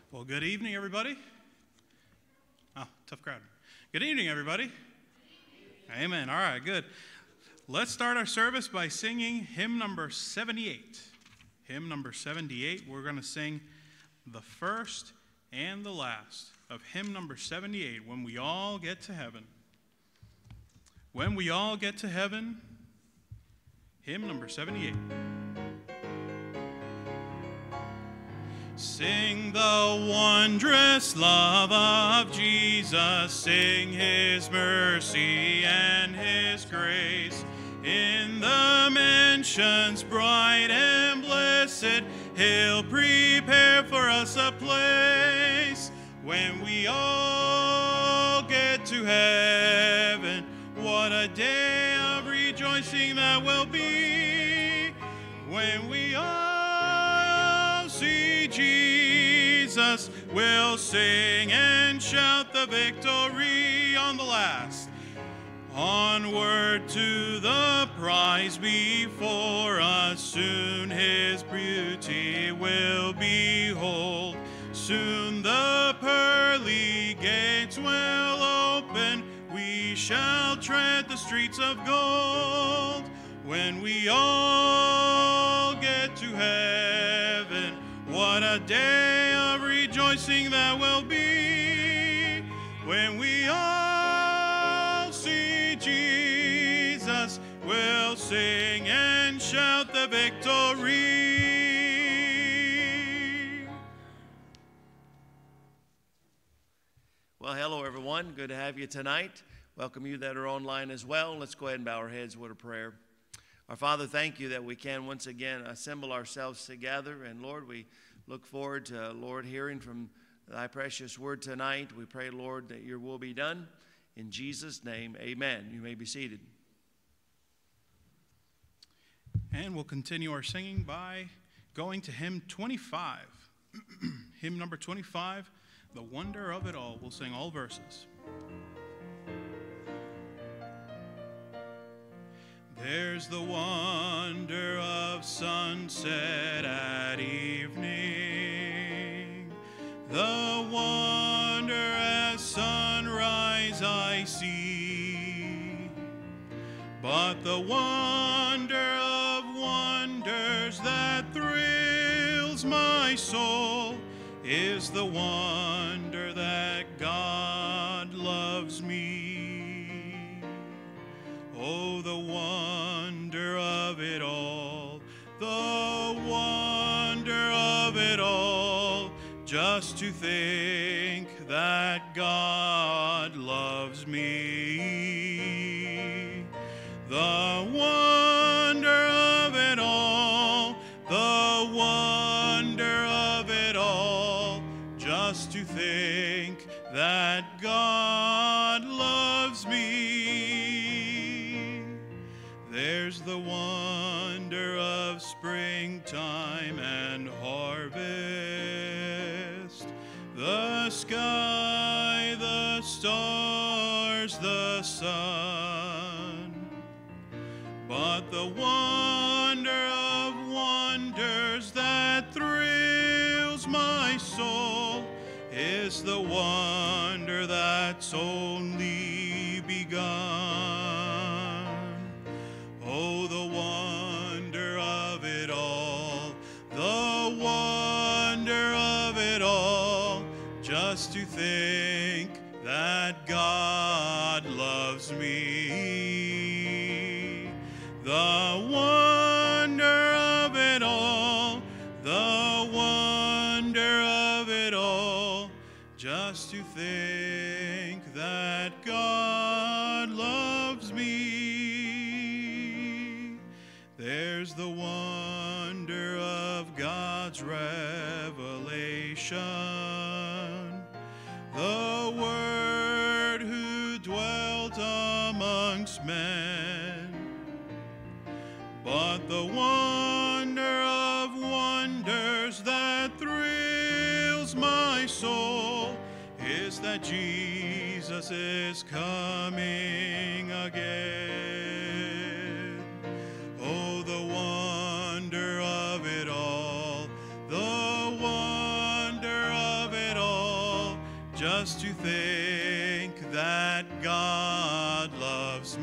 Well, good evening, everybody. Oh, tough crowd. Good evening, everybody. Amen. All right, good. Let's start our service by singing hymn number 78. Hymn number 78. We're going to sing the first and the last of hymn number 78, When We All Get to Heaven. When we all get to heaven, hymn number 78. Sing the wondrous love of Jesus, sing his mercy and his grace. In the mansions bright and blessed, he'll prepare for us a place. When we all get to heaven, what a day of rejoicing that will be. When we all see Jesus, we'll sing and shout the victory on the last. Onward to the prize before us, soon his beauty will behold. Soon the pearly gates will open, we shall tread the streets of gold. When we all get to heaven, what a day of rejoicing that will be. When we all see Jesus, we'll sing and shout the victory. Well, hello, everyone. Good to have you tonight. Welcome you that are online as well. Let's go ahead and bow our heads with a prayer. Our Father, thank you that we can once again assemble ourselves together. And Lord, we look forward to, Lord, hearing from thy precious word tonight. We pray, Lord, that your will be done. In Jesus' name, amen. You may be seated. And we'll continue our singing by going to hymn 25. Hymn number 25, The Wonder of It All. We'll sing all verses. There's the wonder of sunset at evening, the wonder as sunrise I see, but the wonder of wonders that thrills my soul is the wonder that God loves me. Oh, the wonder of it all, the wonder of it all, just to think that God loves me. The wonder of it all, the wonder of it all, just to think that God loves me. There's the wonder of springtime and harvest, the sky, the stars, the sun. But the wonder of wonders that thrills my soul is the wonder that's only begun. Oh, the wonder of it all, the wonder of it all, just to think that God loves me. The wonder of it all, the wonder of it all, just to think that God loves me. There's the wonder of God's revelation, the Word who dwelt amongst men. But the wonder of wonders that thrills my soul is that Jesus is coming again. Oh, the wonder of it all, the wonder of it just to think that God loves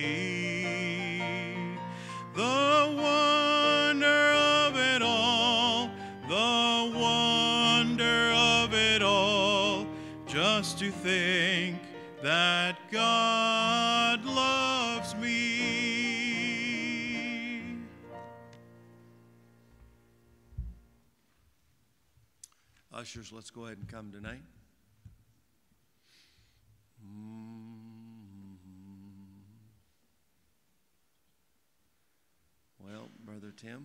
me. The wonder of it all, the wonder of it all, just to think that God loves me. Ushers, let's go ahead and come tonight. Well, Brother Tim,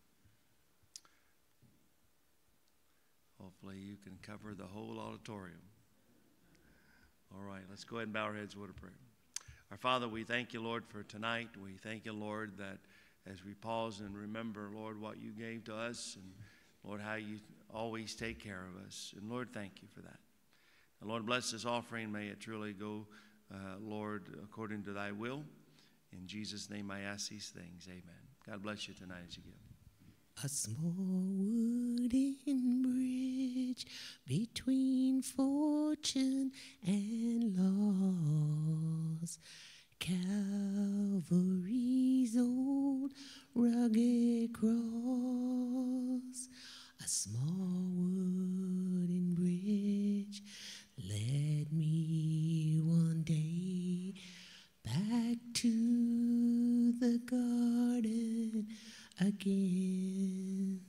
hopefully you can cover the whole auditorium. All right, let's go ahead and bow our heads with a prayer. Our Father, we thank you, Lord, for tonight. We thank you, Lord, that as we pause and remember, Lord, what you gave to us, and Lord, how you always take care of us. And Lord, thank you for that. And Lord, bless this offering. May it truly go, Lord, according to thy will. In Jesus' name I ask these things. Amen. God bless you tonight as you give. A small wooden bridge between fortune and loss. Calvary's old rugged cross. A small wooden bridge led me one day back to the garden again.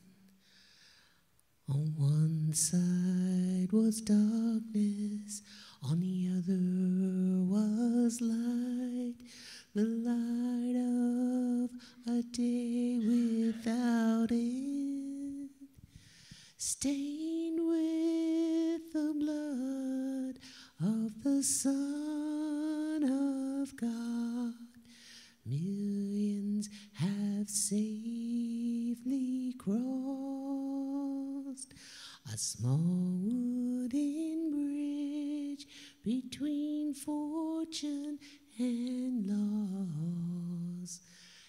On one side was darkness, on the other was light, the light of a day without end, stained with the blood of the Son of God. Millions have safely crossed a small wooden bridge between fortune and loss.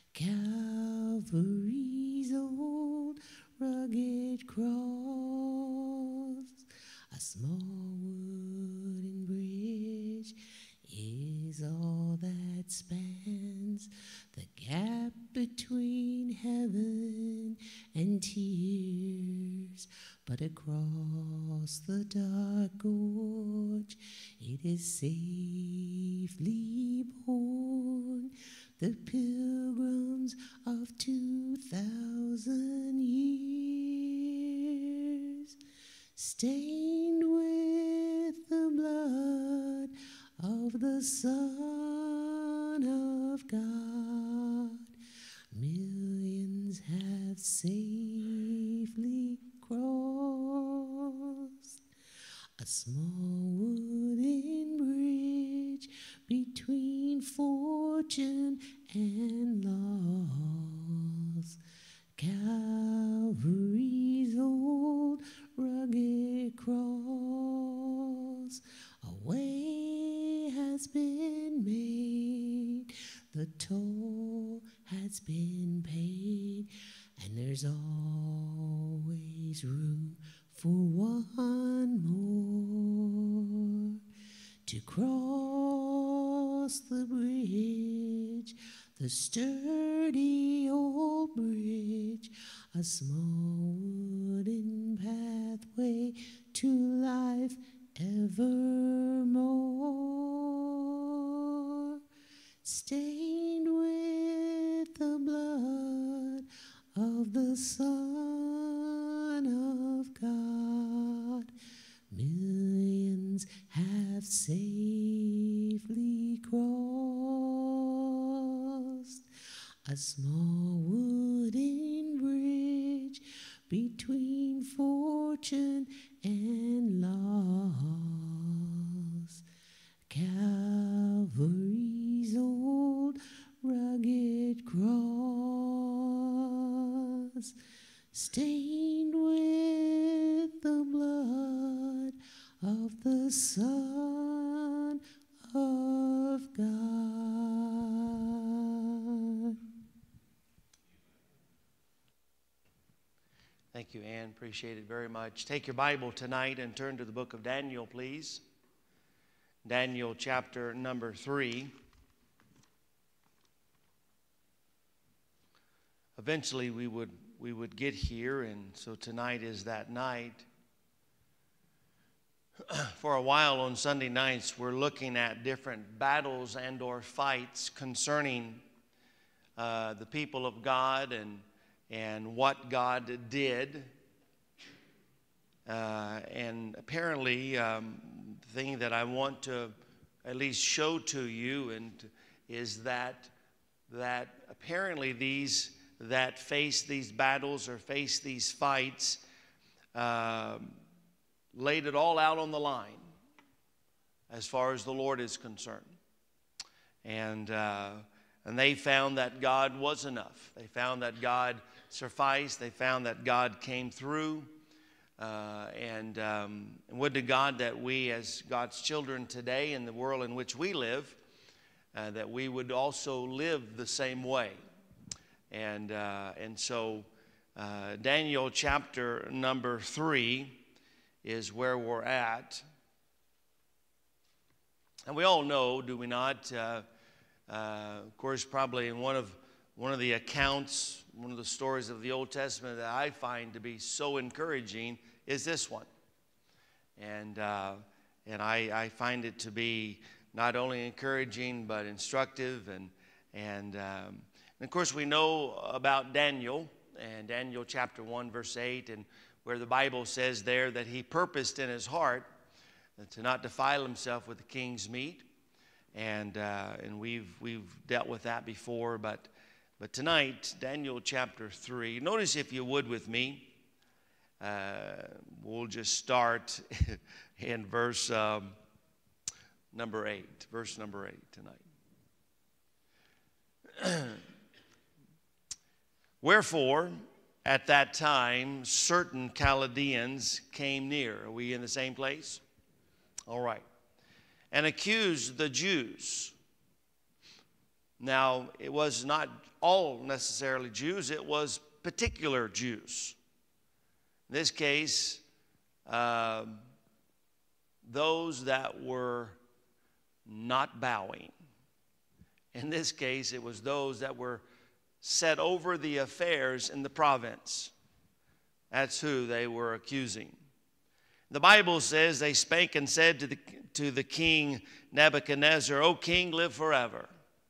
Calvary's old rugged cross. A small wooden bridge is all that spans the gap between heaven and tears. But across the dark gorge it is safely borne. The pilgrims of 2,000 years, stained with the blood of the Son of God. Millions have safely crossed a small wooden bridge between fortune and loss. Calvary's old rugged cross. A way has been made, the toll has been paid, and there's always room for one more to cross the bridge, the sturdy old bridge, a small wooden pathway to life evermore, stained with the blood of the Son of God. Millions have safely crossed a small wooden bridge between fortune and loss. Calvary's old rugged cross, stained with the blood of the Son of God. Thank you, Ann. Appreciate it very much. Take your Bible tonight and turn to the book of Daniel, please. Daniel chapter number 3. Eventually we would get here, and so tonight is that night. For a while on Sunday nights, we're looking at different battles and or fights concerning the people of God and what God did. And apparently, the thing that I want to at least show to you is that apparently these that face these battles or face these fights laid it all out on the line as far as the Lord is concerned. And they found that God was enough. They found that God sufficed. They found that God came through. And would to God that we as God's children today in the world in which we live, that we would also live the same way. And so Daniel chapter number 3 is where we're at. And we all know, do we not? Of course, probably in one of the accounts, one of the stories of the Old Testament that I find to be so encouraging is this one. And I find it to be not only encouraging but instructive. And of course, we know about Daniel, and Daniel chapter 1, verse 8, and where the Bible says there that he purposed in his heart to not defile himself with the king's meat. And we've dealt with that before, but tonight, Daniel chapter 3. Notice, if you would, with me, we'll just start in verse number 8. Verse number 8 tonight. Wherefore, at that time, certain Chaldeans came near. Are we in the same place? All right. And accused the Jews. Now, it was not all necessarily Jews. It was particular Jews. In this case, those that were not bowing. In this case, it was those that were set over the affairs in the province. That's who they were accusing. The Bible says, they spake and said to the king Nebuchadnezzar, O king, live forever.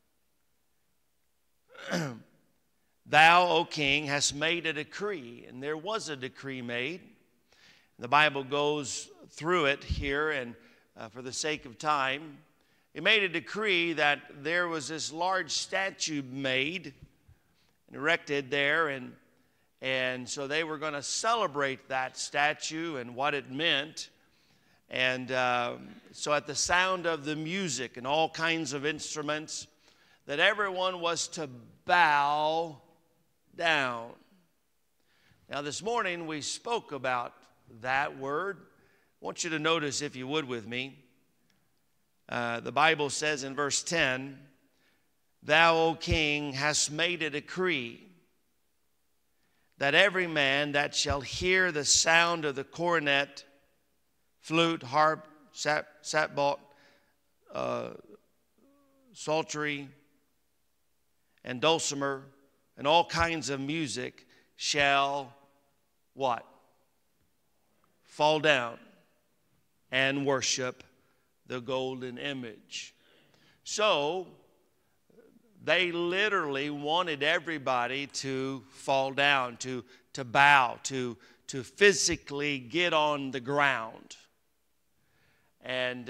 Thou, O king, hast made a decree. And there was a decree made. The Bible goes through it here, and for the sake of time, it made a decree that there was this large statue made and erected there, and so they were going to celebrate that statue and what it meant. And so at the sound of the music and all kinds of instruments, that everyone was to bow down. Now this morning we spoke about that word. I want you to notice, if you would with me, the Bible says in verse 10, Thou, O king, hast made a decree that every man that shall hear the sound of the cornet, flute, harp, sackbut, psaltery, and dulcimer, and all kinds of music shall what? Fall down and worship the golden image. So they literally wanted everybody to fall down, to bow, to physically get on the ground. And,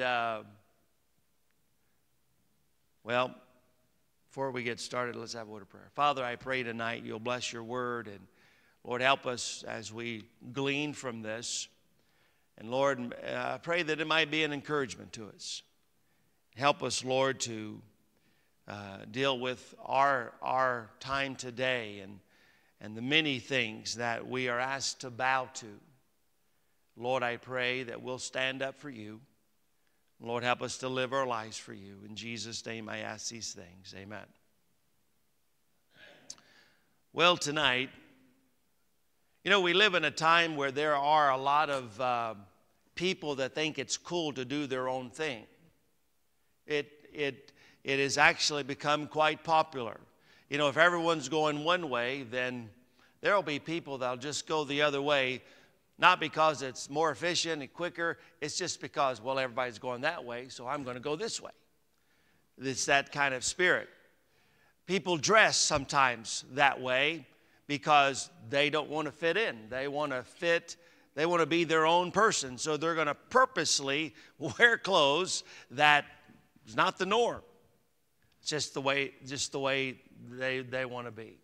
well, before we get started, let's have a word of prayer. Father, I pray tonight you'll bless your word, and Lord, help us as we glean from this. And Lord, I pray that it might be an encouragement to us. Help us, Lord, to deal with our time today and the many things that we are asked to bow to. Lord, I pray that we'll stand up for you. Lord, help us to live our lives for you. In Jesus' name I ask these things. Amen. Well, tonight, we live in a time where there are a lot of people that think it's cool to do their own thing. it has actually become quite popular. You know, if everyone's going one way, then there will be people that'll just go the other way, not because it's more efficient and quicker. It's just because, well, everybody's going that way, so I'm going to go this way. It's that kind of spirit. People dress sometimes that way because they don't want to fit in. They want to be their own person, so they're going to purposely wear clothes that is not the norm. It's just the way they want to be.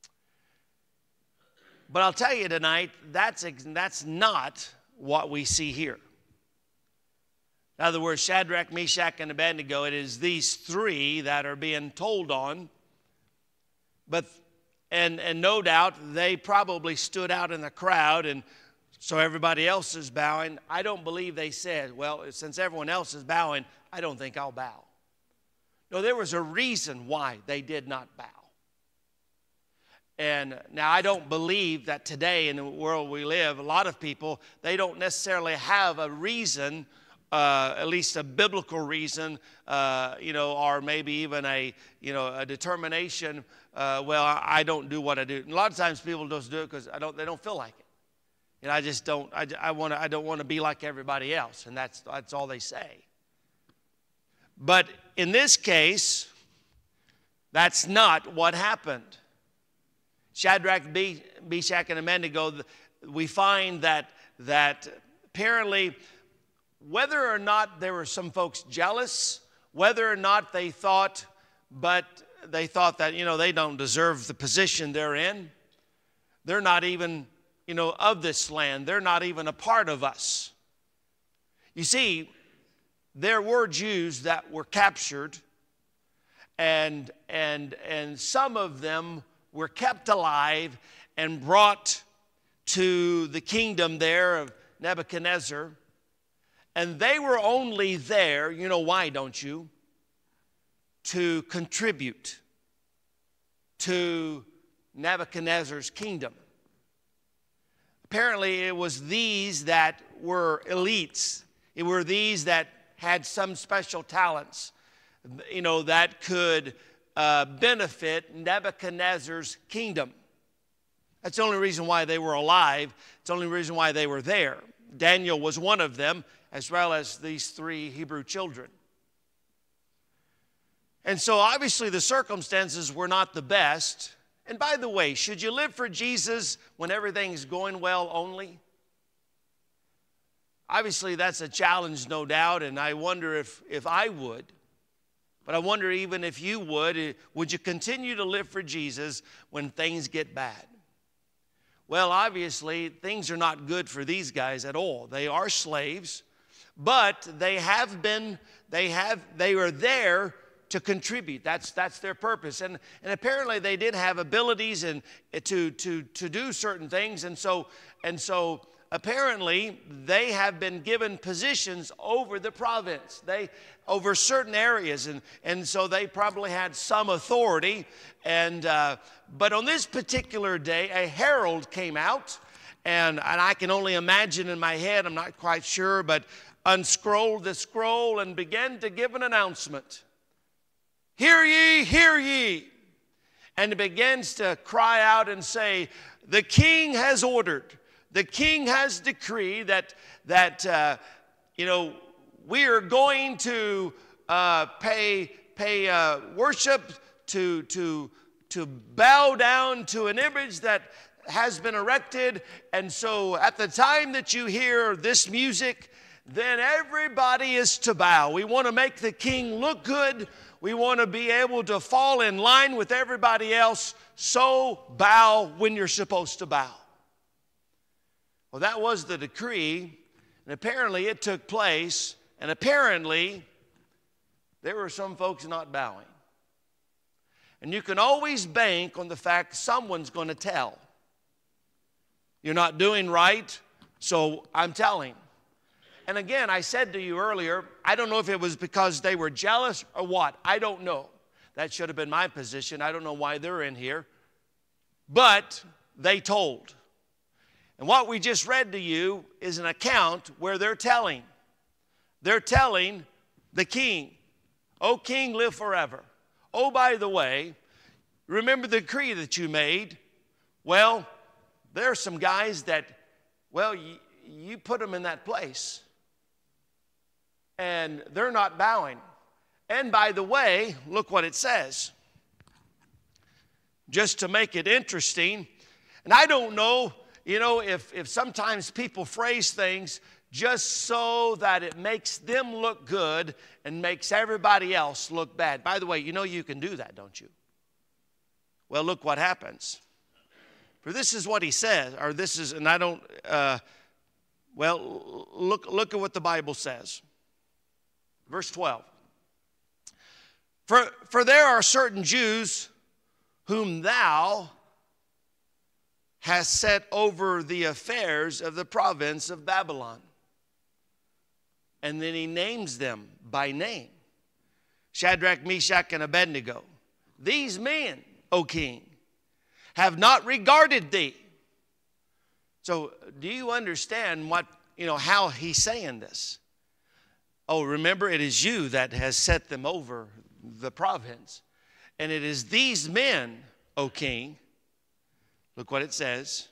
But I'll tell you tonight, that's not what we see here. In other words, Shadrach, Meshach, and Abednego, it is these three that are being told on. But and no doubt they probably stood out in the crowd, and so everybody else is bowing. I don't believe they said, well, since everyone else is bowing, I don't think I'll bow. No, there was a reason why they did not bow. And now I don't believe that today in the world we live, a lot of people, they don't necessarily have a reason, at least a biblical reason, or maybe even a determination. Well, I don't do what I do. And a lot of times people just do it because they don't feel like it. And I just don't. I don't want to be like everybody else, and that's all they say. But in this case, that's not what happened. Shadrach, Meshach, and Abednego, we find that apparently, whether or not there were some folks jealous, whether or not they thought that, they don't deserve the position they're in. They're not even, of this land. They're not even a part of us. You see, there were Jews that were captured, and some of them were kept alive and brought to the kingdom there of Nebuchadnezzar. And they were only there, you know why, don't you? To contribute to Nebuchadnezzar's kingdom. Apparently, it was these that were elites. It were these that had some special talents, that could benefit Nebuchadnezzar's kingdom. That's the only reason why they were alive. It's the only reason why they were there. Daniel was one of them, as well as these three Hebrew children. And so obviously the circumstances were not the best. And by the way, should you live for Jesus when everything's going well only? Obviously that's a challenge, no doubt, and I wonder if I would. But I wonder even if you would you continue to live for Jesus when things get bad? Well, obviously, things are not good for these guys at all. They are slaves, but they were there to contribute. That's their purpose. And apparently they did have abilities and to do certain things. And so apparently they have been given positions over the province, over certain areas, and so they probably had some authority. But on this particular day, a herald came out, and I can only imagine in my head, I'm not quite sure, but unscrolled the scroll and began to give an announcement. Hear ye, hear ye. And it begins to cry out and say, the king has ordered, the king has decreed that we are going to pay worship to bow down to an image that has been erected. And so at the time that you hear this music, then everybody is to bow. We want to make the king look good. We want to be able to fall in line with everybody else. So bow when you're supposed to bow. Well, that was the decree, and apparently it took place, and apparently there were some folks not bowing. And you can always bank on the fact someone's going to tell. You're not doing right, so I'm telling. And again, I said to you earlier, I don't know if it was because they were jealous or what. I don't know. That should have been my position. I don't know why they're in here. But they told. And what we just read to you is an account where they're telling. They're telling the king. O king, live forever. Oh, by the way, remember the decree that you made? Well, there are some guys that, well, you put them in that place. And they're not bowing. And by the way, look what it says. Just to make it interesting. And I don't know, if sometimes people phrase things just so that it makes them look good and makes everybody else look bad. By the way, you can do that, don't you? Well, look what happens. For this is what he says, or this is, and I don't, look at what the Bible says. Verse 12. For there are certain Jews whom thou hast set over the affairs of the province of Babylon. And then he names them by name. Shadrach, Meshach, and Abednego. These men, O king, have not regarded thee. So do you understand how he's saying this? Oh, remember, it is you that has set them over the province. And it is these men, O king, look what it says.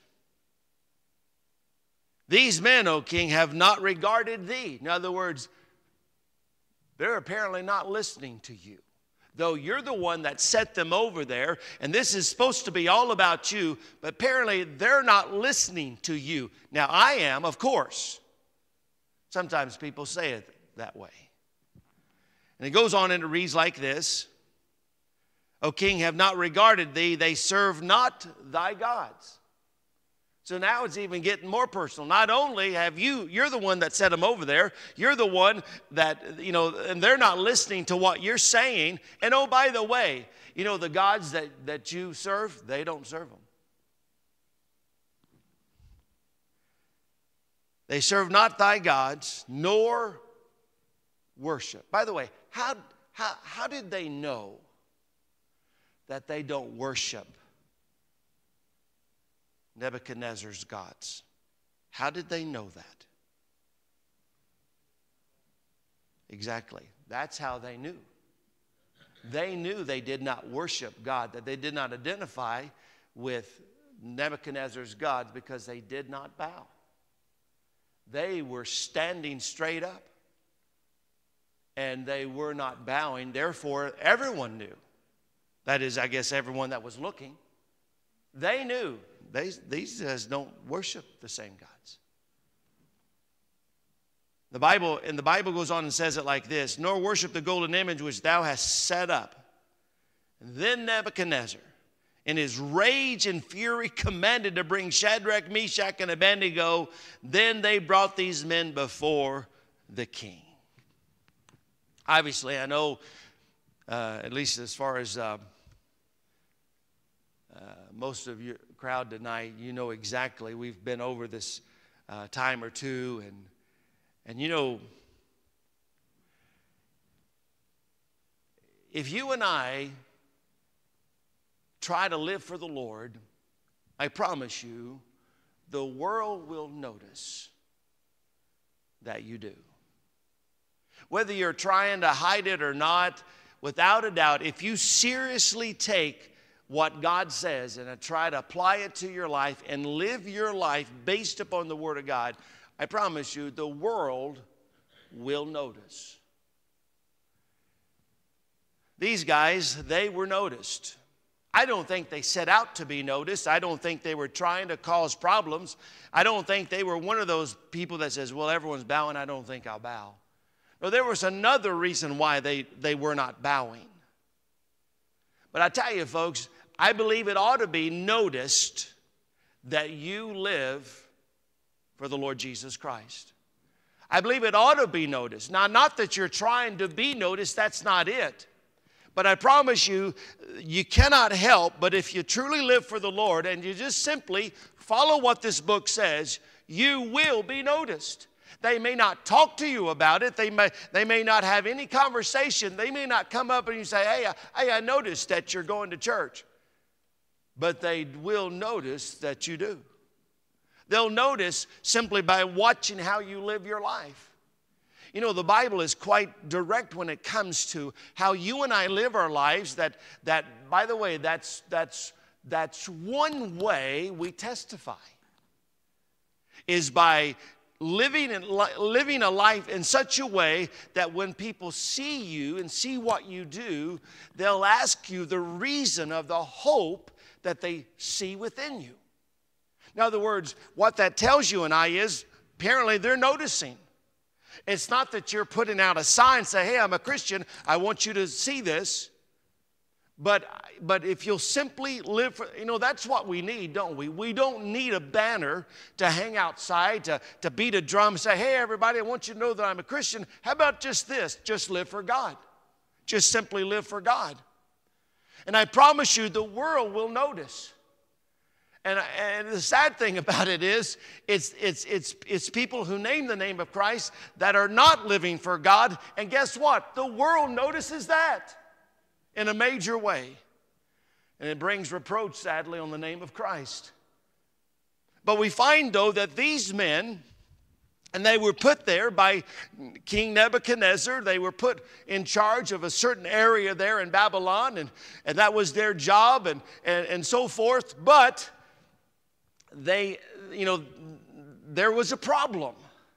These men, O king, have not regarded thee. In other words, they're apparently not listening to you. Though you're the one that set them over there, and this is supposed to be all about you, but apparently they're not listening to you. Now, I am, of course. Sometimes people say it that way. And it goes on and it reads like this. O king, have not regarded thee, they serve not thy gods. So now it's even getting more personal. Not only have you're the one that set them over there, you're the one that, and they're not listening to what you're saying. And oh, by the way, the gods that you serve, they don't serve them. They serve not thy gods, nor worship. By the way, how did they know that they don't worship Nebuchadnezzar's gods? How did they know that? Exactly. That's how they knew. They knew they did not worship God, that they did not identify with Nebuchadnezzar's gods because they did not bow. They were standing straight up and they were not bowing. Therefore, everyone knew. That is, I guess, everyone that was looking. They knew these guys don't worship the same gods. The Bible goes on and says it like this: nor worship the golden image which thou hast set up. And then Nebuchadnezzar, in his rage and fury, commanded to bring Shadrach, Meshach, and Abednego. Then they brought these men before the king. Obviously, I know, at least as far as most of your crowd tonight, you know exactly. We've been over this time or two, and if you and I try to live for the Lord, I promise you, the world will notice that you do. Whether you're trying to hide it or not, without a doubt, if you seriously take what God says and try to apply it to your life and live your life based upon the Word of God, I promise you, the world will notice. These guys, they were noticed. I don't think they set out to be noticed. I don't think they were trying to cause problems. I don't think they were one of those people that says, well, everyone's bowing, I don't think I'll bow. No, there was another reason why they were not bowing. But I tell you, folks, I believe it ought to be noticed that you live for the Lord Jesus Christ. I believe it ought to be noticed. Now, not that you're trying to be noticed, that's not it. But I promise you, you cannot help but if you truly live for the Lord and you just simply follow what this book says, you will be noticed. They may not talk to you about it. They may not have any conversation. They may not come up and you say, hey, I noticed that you're going to church. But they will notice that you do. They'll notice simply by watching how you live your life. You know, the Bible is quite direct when it comes to how you and I live our lives. That by the way, that's one way we testify, is by living a life in such a way that when people see you and see what you do, they'll ask you the reason of the hope that they see within you. In other words, what that tells you and I is, apparently they're noticing. It's not that you're putting out a sign, say, hey, I'm a Christian, I want you to see this. But if you'll simply live for, you know, that's what we need, don't we? We don't need a banner to hang outside, to beat a drum and say, hey, everybody, I want you to know that I'm a Christian. How about just this? Just live for God. Just simply live for God. And I promise you, the world will notice. And the sad thing about it is, it's people who name the name of Christ that are not living for God. And guess what? The world notices that in a major way. And it brings reproach, sadly, on the name of Christ. But we find, though, that these men, and they were put there by King Nebuchadnezzar. They were put in charge of a certain area there in Babylon, and that was their job and so forth. But they, you know, there was a problem.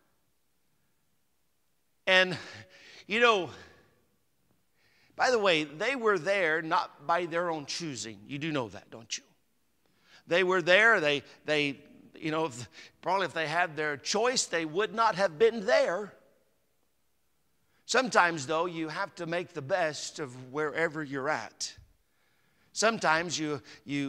And, you know, by the way, they were there not by their own choosing. You do know that, don't you? They were there. They you know, probably if they had their choice, they would not have been there. Sometimes, though, you have to make the best of wherever you're at. Sometimes you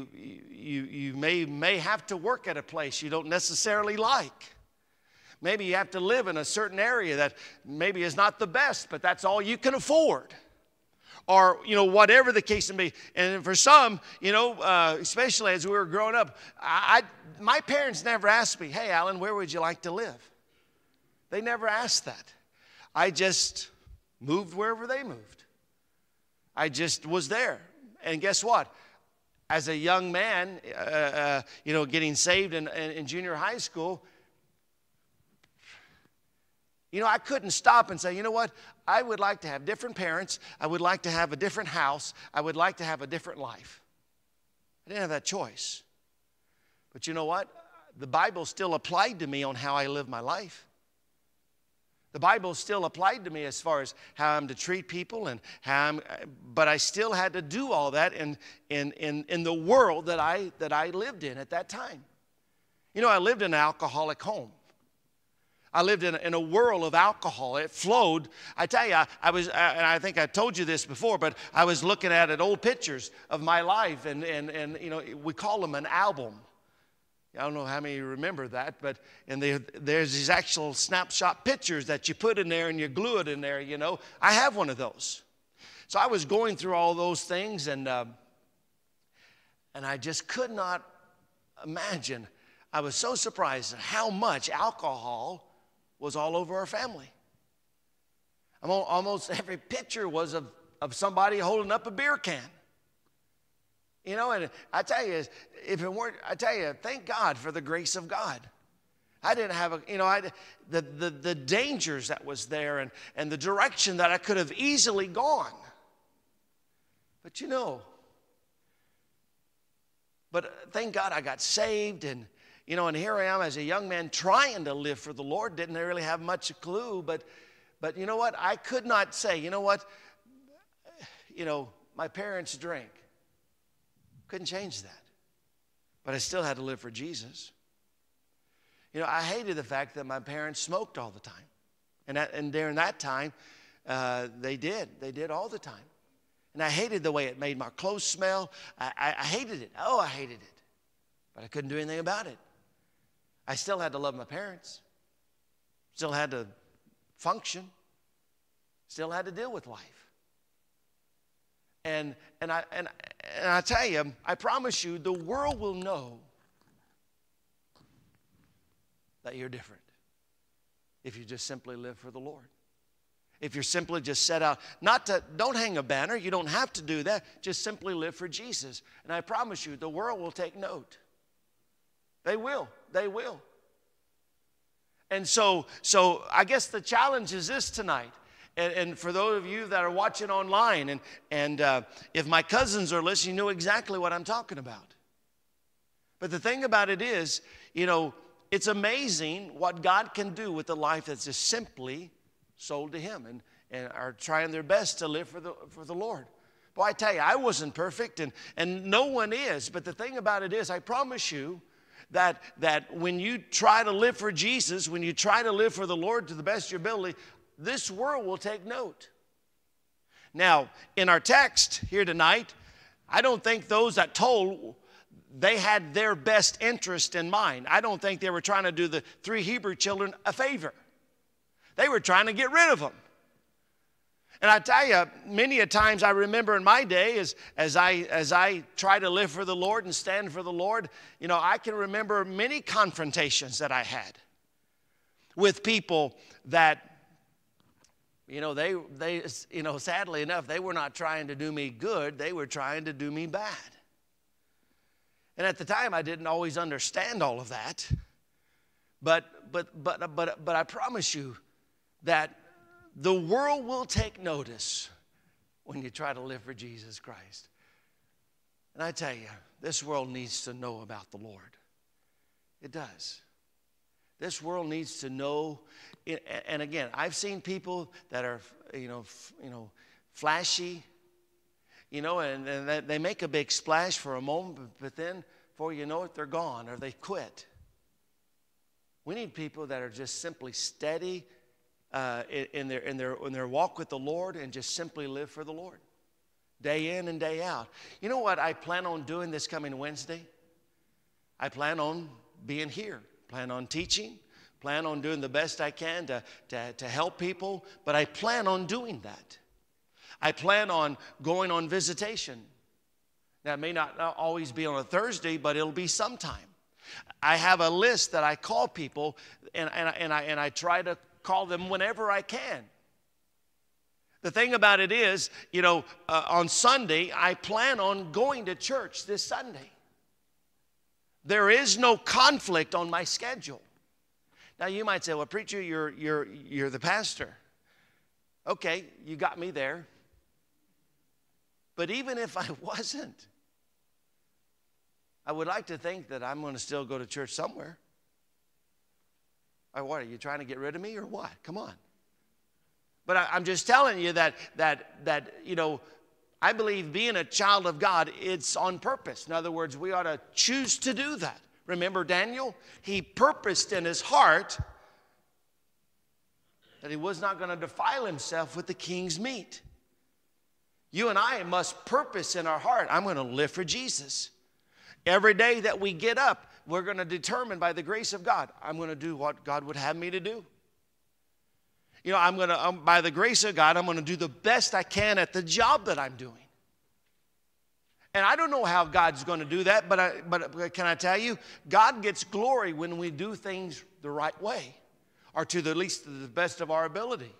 may have to work at a place you don't necessarily like. Maybe you have to live in a certain area that maybe is not the best, but that's all you can afford. Or, you know, whatever the case may be. And for some, you know, especially as we were growing up, my parents never asked me, hey, Alan, where would you like to live? They never asked that. I just moved wherever they moved. I just was there. And guess what? As a young man, you know, getting saved in junior high school, you know, I couldn't stop and say, you know what? I would like to have different parents. I would like to have a different house. I would like to have a different life. I didn't have that choice. But you know what? The Bible still applied to me on how I live my life. The Bible still applied to me as far as how I'm to treat people and but I still had to do all that in the world that I lived in at that time. You know, I lived in an alcoholic home. I lived in a world of alcohol. It flowed. I tell you, I was, and I think I told you this before, but I was looking at old pictures of my life, and you know, we call them an album. I don't know how many remember that, but there's these actual snapshot pictures that you put in there and you glue it in there, you know. I have one of those. So I was going through all those things, and I just could not imagine. I was so surprised at how much alcohol was all over our family. Almost every picture was of somebody holding up a beer can. You know, and I tell you, if it weren't, I tell you, thank God for the grace of God. I didn't have the dangers that was there and the direction that I could have easily gone. But you know, thank God I got saved, and you know, and here I am as a young man trying to live for the Lord. Didn't really have much clue, but you know what? I could not say, you know what? You know, my parents drink. Couldn't change that. But I still had to live for Jesus. You know, I hated the fact that my parents smoked all the time. And during that time, they did all the time. And I hated the way it made my clothes smell. I hated it. Oh, I hated it. But I couldn't do anything about it. I still had to love my parents. Still had to function. Still had to deal with life. And I tell you, I promise you, the world will know that you're different if you just simply live for the Lord. If you're simply just set out, don't hang a banner. You don't have to do that. Just simply live for Jesus. And I promise you, the world will take note. They will. They will. And so I guess the challenge is this tonight. And for those of you that are watching online, and if my cousins are listening, you know exactly what I'm talking about. But the thing about it is, you know, it's amazing what God can do with a life that's just simply sold to Him and are trying their best to live for the Lord. Boy, I tell you, I wasn't perfect, and no one is. But the thing about it is, I promise you that when you try to live for Jesus, when you try to live for the Lord to the best of your ability, this world will take note. Now, in our text here tonight, I don't think those that told, they had their best interest in mind. I don't think they were trying to do the 3 Hebrew children a favor. They were trying to get rid of them. And I tell you, many a times I remember in my day as I try to live for the Lord and stand for the Lord, you know, I can remember many confrontations that I had with people that, you know, they you know, sadly enough, they were not trying to do me good. They were trying to do me bad. And at the time, I didn't always understand all of that. But I promise you that the world will take notice when you try to live for Jesus Christ. And I tell you, this world needs to know about the Lord. It does. This world needs to know, and again, I've seen people that are, you know, flashy, you know, and they make a big splash for a moment, but then before you know it, they're gone or they quit. We need people that are just simply steady in their walk with the Lord and just simply live for the Lord, day in and day out. You know what I plan on doing this coming Wednesday? I plan on being here. Plan on teaching, plan on doing the best I can to help people, but I plan on doing that. I plan on going on visitation. Now, it may not always be on a Thursday, but it'll be sometime. I have a list that I call people, and I try to call them whenever I can. The thing about it is, you know, on Sunday, I plan on going to church this Sunday. There is no conflict on my schedule. Now you might say, well, preacher, you're the pastor. Okay, you got me there. But even if I wasn't, I would like to think that I'm going to still go to church somewhere. Or what, are you trying to get rid of me or what? Come on. But I'm just telling you that you know, I believe being a child of God, it's on purpose. In other words, we ought to choose to do that. Remember Daniel? He purposed in his heart that he was not going to defile himself with the king's meat. You and I must purpose in our heart, I'm going to live for Jesus. Every day that we get up, we're going to determine by the grace of God, I'm going to do what God would have me to do. You know, by the grace of God, I'm going to do the best I can at the job that I'm doing. And I don't know how God's going to do that, but can I tell you, God gets glory when we do things the right way, or to the least to the best of our ability.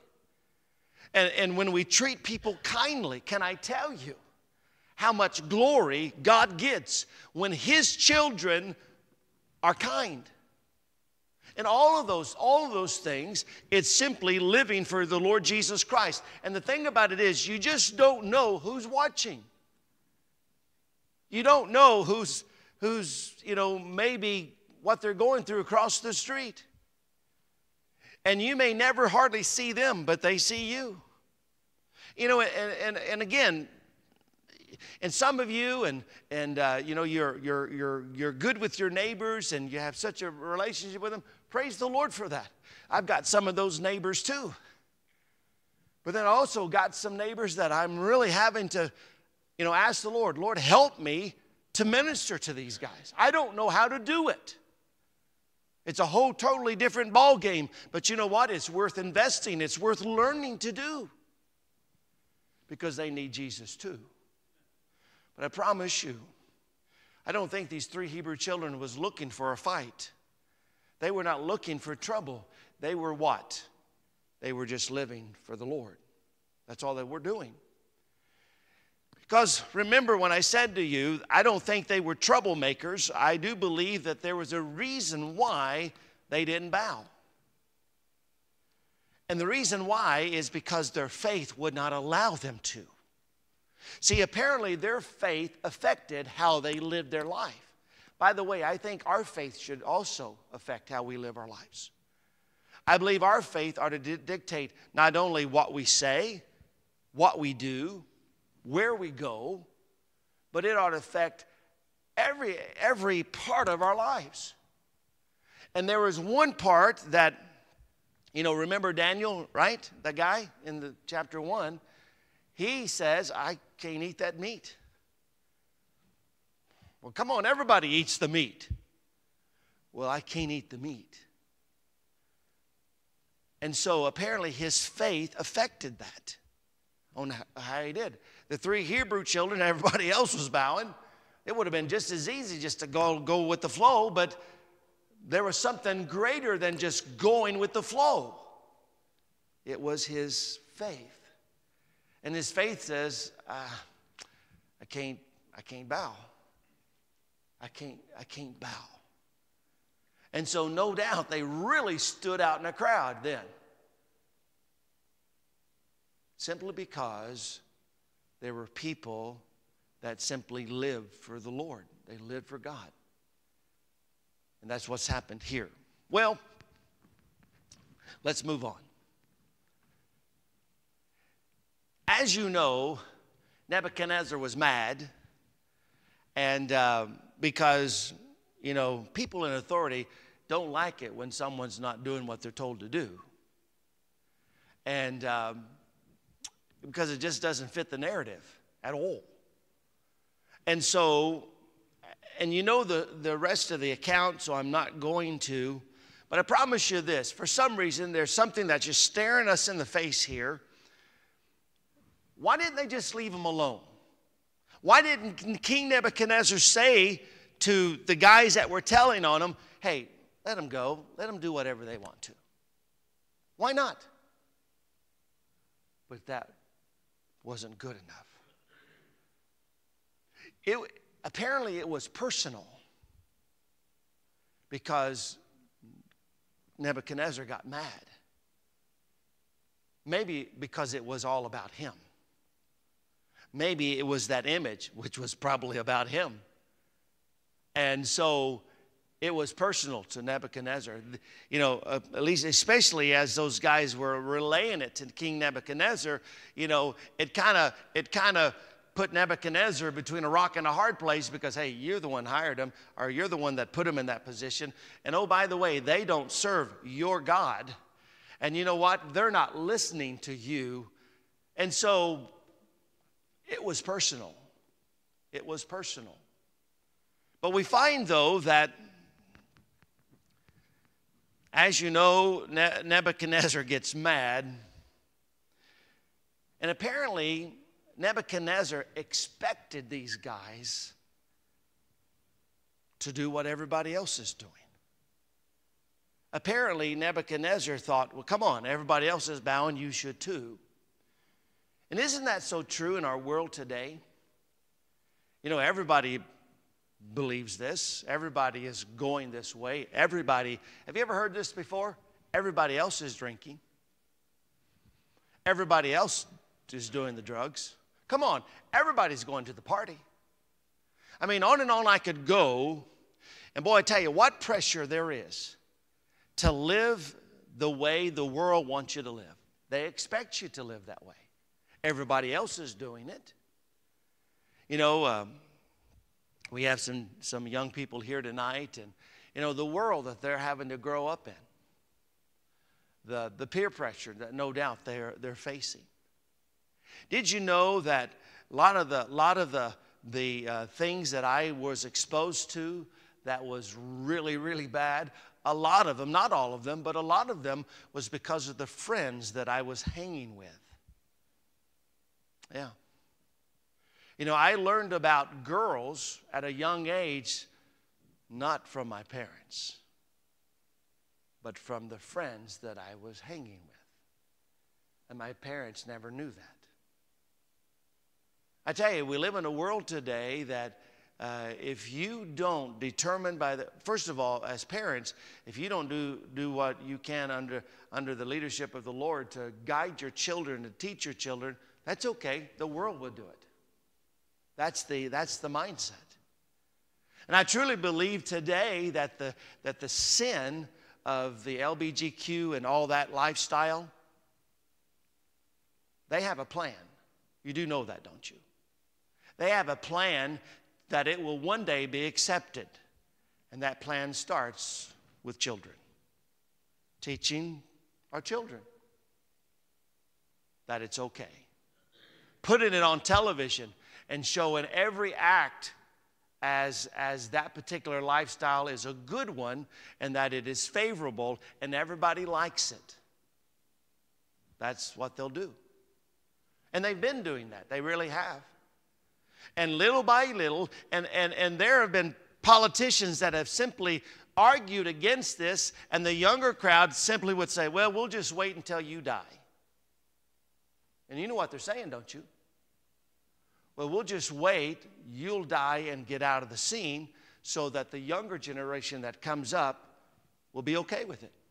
And when we treat people kindly, can I tell you how much glory God gets when His children are kind? And all of those things, it's simply living for the Lord Jesus Christ. And the thing about it is, you just don't know who's watching. You don't know who's you know, maybe what they're going through across the street. And you may never hardly see them, but they see you. You know, and again, and some of you, and you know, you're good with your neighbors, and you have such a relationship with them. Praise the Lord for that. I've got some of those neighbors too. But then I also got some neighbors that I'm really having to, you know, ask the Lord, Lord, help me to minister to these guys. I don't know how to do it. It's a whole totally different ball game. But you know what? It's worth investing. It's worth learning to do. Because they need Jesus too. But I promise you, I don't think these 3 Hebrew children was looking for a fight. They were not looking for trouble. They were what? They were just living for the Lord. That's all they were doing. Because remember when I said to you, I don't think they were troublemakers. I do believe that there was a reason why they didn't bow. And the reason why is because their faith would not allow them to. See, apparently their faith affected how they lived their life. By the way, I think our faith should also affect how we live our lives. I believe our faith ought to dictate not only what we say, what we do, where we go, but it ought to affect every part of our lives. And there was one part that, remember Daniel, right? The guy in the chapter 1. He says, I can't eat that meat. Well, come on, everybody eats the meat. Well, I can't eat the meat. And so apparently his faith affected that on how he did. The 3 Hebrew children, everybody else was bowing. It would have been just as easy just to go with the flow, but there was something greater than just going with the flow. It was his faith. And his faith says, I can't bow. I can't bow. And so no doubt they really stood out in a crowd then. Simply because there were people that simply lived for the Lord. They lived for God. And that's what's happened here. Well, let's move on. As you know, Nebuchadnezzar was mad, and because, people in authority don't like it when someone's not doing what they're told to do. And because it just doesn't fit the narrative at all. And so, and the rest of the account, so I'm not going to, but I promise you this, for some reason there's something that's just staring us in the face here. Why didn't they just leave him alone? Why didn't King Nebuchadnezzar say to the guys that were telling on him, hey, let them go. Let them do whatever they want to. Why not? But that wasn't good enough. Apparently it was personal because Nebuchadnezzar got mad. Maybe because it was all about him. Maybe it was that image, which was probably about him. And so it was personal to Nebuchadnezzar. At least especially as those guys were relaying it to King Nebuchadnezzar, it kind of put Nebuchadnezzar between a rock and a hard place because, hey, you're the one hired him, or you're the one that put him in that position. And oh, by the way, they don't serve your God. And you know what? They're not listening to you. And so it was personal. It was personal. But we find, though, that, as you know, Nebuchadnezzar gets mad. And apparently, Nebuchadnezzar expected these guys to do what everybody else is doing. Apparently, Nebuchadnezzar thought, well, come on, everybody else is bowing, you should too. And isn't that so true in our world today? Everybody believes this. Everybody is going this way. Everybody, have you ever heard this before? Everybody else is drinking. Everybody else is doing the drugs. Come on, everybody's going to the party. I mean, on and on I could go. And boy, I tell you, what pressure there is to live the way the world wants you to live. They expect you to live that way. Everybody else is doing it. We have some young people here tonight, and the world that they're having to grow up in, the peer pressure that no doubt they're facing. Did you know that a lot of the things that I was exposed to that was really, really bad, a lot of them, not all of them, but a lot of them was because of the friends that I was hanging with. Yeah. I learned about girls at a young age, not from my parents, but from the friends that I was hanging with. And my parents never knew that. I tell you, we live in a world today that if you don't determine first of all, as parents, if you don't do what you can under the leadership of the Lord to guide your children, to teach your children, that's okay. The world will do it. That's the mindset. And I truly believe today that the sin of the LBGQ and all that lifestyle, they have a plan. You do know that, don't you? They have a plan that it will one day be accepted. And that plan starts with children. Teaching our children that it's okay. Putting it on television and showing every act as that particular lifestyle is a good one and that it is favorable and everybody likes it. That's what they'll do. And they've been doing that. They really have. And little by little, and there have been politicians that have simply argued against this, and the younger crowd simply would say, well, we'll just wait until you die. And you know what they're saying, don't you? Well, we'll just wait, you'll die and get out of the scene so that the younger generation that comes up will be okay with it.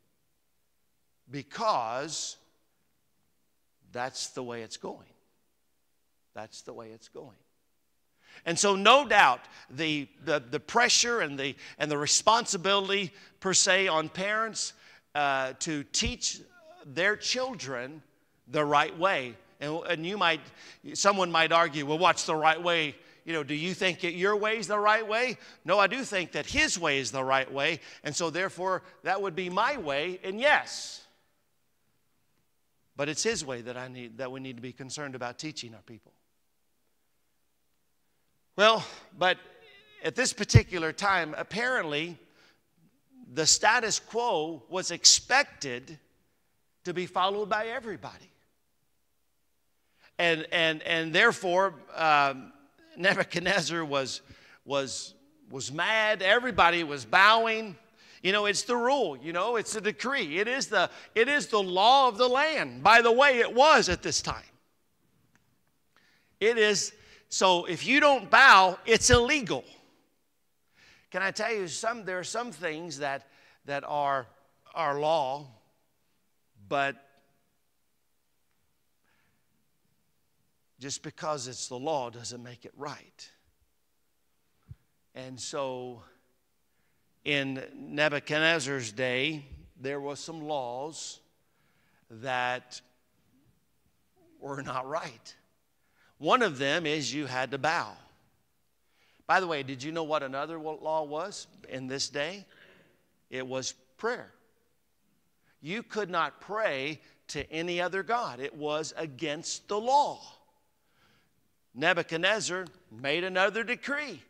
Because that's the way it's going. That's the way it's going. And so no doubt the pressure and the responsibility per se on parents to teach their children the right way. And someone might argue, well, what's the right way? You know, do you think that your way is the right way? No, I do think that his way is the right way. And so therefore, that would be my way. And yes, but it's his way that we need to be concerned about teaching our people. Well, but at this particular time, apparently, the status quo was expected to be followed by everybody. And therefore, Nebuchadnezzar was mad. Everybody was bowing. You know, it's the rule. You know, it's the decree. It is the law of the land. By the way, it was at this time. It is. So if you don't bow, it's illegal. Can I tell you there are some things that are law, but just because it's the law doesn't make it right. And so in Nebuchadnezzar's day, there were some laws that were not right. One of them is you had to bow. By the way, did you know what another law was in this day? It was prayer. You could not pray to any other god. It was against the law. Nebuchadnezzar made another decree.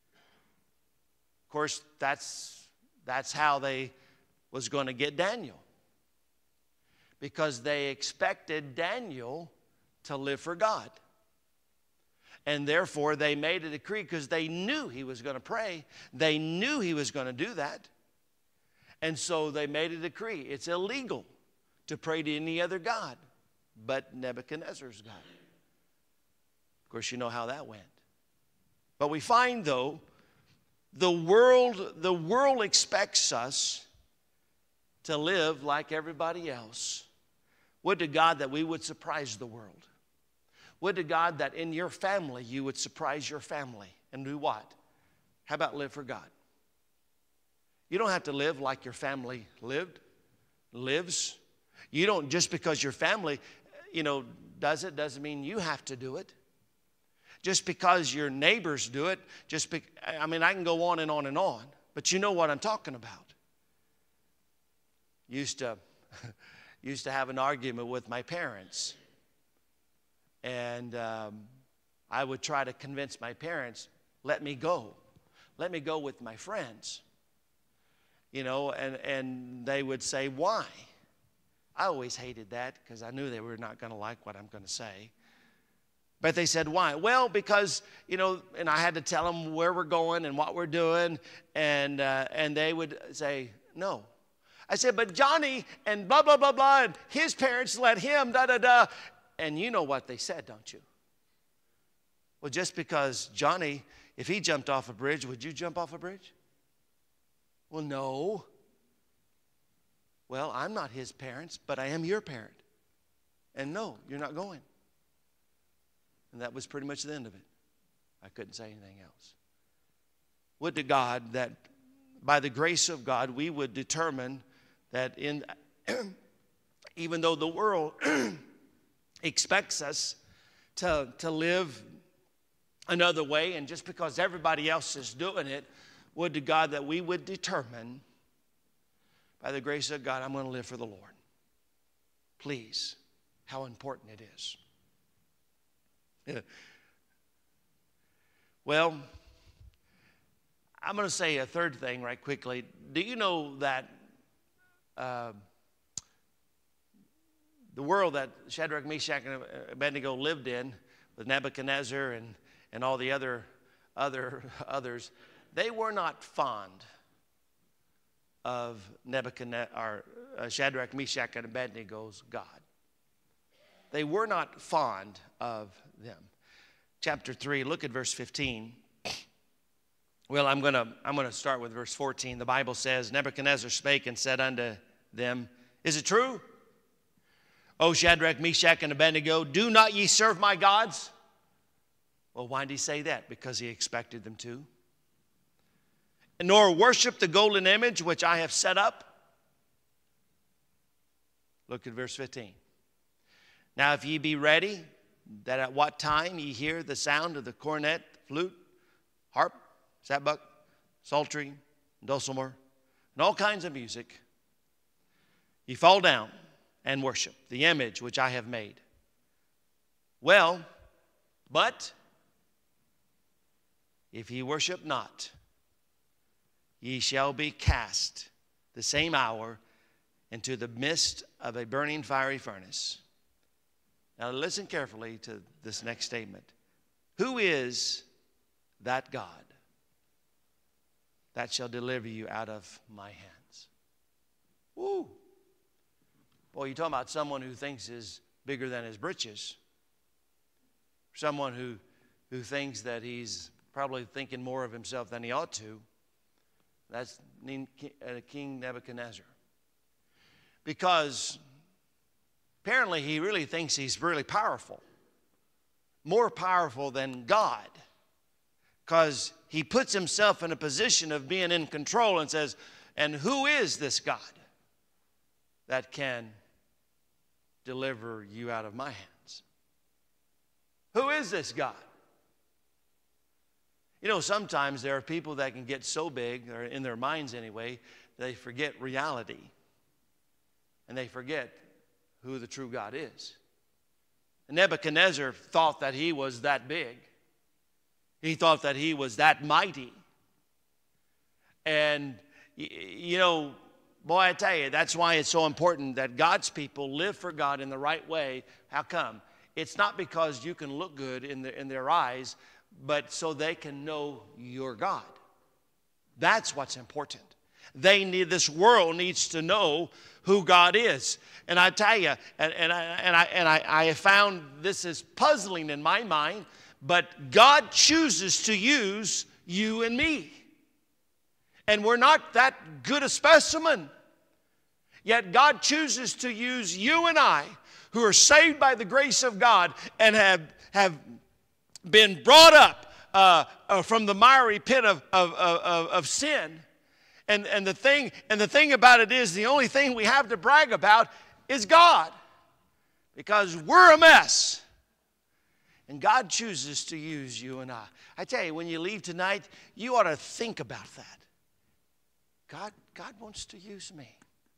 Of course, that's how they was going to get Daniel. Because they expected Daniel to live for God. And therefore, they made a decree because they knew he was going to pray. They knew he was going to do that. And so they made a decree. It's illegal to pray to any other god but Nebuchadnezzar's God. Of course, you know how that went. But we find, though, the world expects us to live like everybody else. Would to God that we would surprise the world. Would to God that in your family you would surprise your family and do what? How about live for God? You don't have to live like your family lives. You don't, just because your family, does it, doesn't mean you have to do it. Just because your neighbors do it, I can go on and on and on, but you know what I'm talking about. Used to have an argument with my parents. And I would try to convince my parents, let me go. Let me go with my friends. And they would say, why? I always hated that because I knew they were not going to like what I'm going to say. But they said, why? Well, because, and I had to tell them where we're going and what we're doing. And they would say, no. I said, but Johnny and blah, blah, blah, blah, and his parents let him, da, da, da. And you know what they said, don't you? Well, just because Johnny If he jumped off a bridge, would you jump off a bridge? Well, no. Well, I'm not his parents, but I am your parent. And no, you're not going. And that was pretty much the end of it. I couldn't say anything else. Would to God that by the grace of God, we would determine that even though the world expects us to live another way, and just because everybody else is doing it, would to God that we would determine by the grace of God, I'm going to live for the Lord. Please, how important it is. Yeah. Well, I'm going to say a third thing right quickly. Do you know that the world that Shadrach, Meshach, and Abednego lived in with Nebuchadnezzar and all the others, they were not fond of Shadrach, Meshach, and Abednego's God. They were not fond of them. Chapter 3, look at verse 15. Well, I'm going to start with verse 14. The Bible says, Nebuchadnezzar spake and said unto them, Is it true, O Shadrach, Meshach, and Abednego, do not ye serve my gods? Well, why did he say that? Because he expected them to. Nor worship the golden image which I have set up. Look at verse 15. Now if ye be ready, that at what time ye hear the sound of the cornet, flute, harp, sackbut, psaltery, dulcimer, and all kinds of music, ye fall down and worship the image which I have made. Well, but if ye worship not, ye shall be cast the same hour into the midst of a burning fiery furnace. Now listen carefully to this next statement. Who is that God that shall deliver you out of my hands? Woo! Boy, you're talking about someone who thinks is bigger than his britches. Someone who thinks that he's probably thinking more of himself than he ought to. That's King Nebuchadnezzar. Because apparently he really thinks he's really powerful. More powerful than God. Because he puts himself in a position of being in control and says, and who is this God that can deliver you out of my hands? Who is this God? You know, sometimes there are people that can get so big, or in their minds anyway, they forget reality. And they forget who the true God is. And Nebuchadnezzar thought that he was that big. He thought that he was that mighty. And, you know, boy, I tell you, that's why it's so important that God's people live for God in the right way. How come? It's not because you can look good in their eyes, but so they can know your God. That's what's important. This world needs to know who God is. And I tell you, I have found this is puzzling in my mind, but God chooses to use you and me. And we're not that good a specimen. Yet God chooses to use you and I, who are saved by the grace of God and have been brought up from the miry pit of sin. And the thing about it is, the only thing we have to brag about is God. Because we're a mess. And God chooses to use you and I. I tell you, when you leave tonight, you ought to think about that. God wants to use me.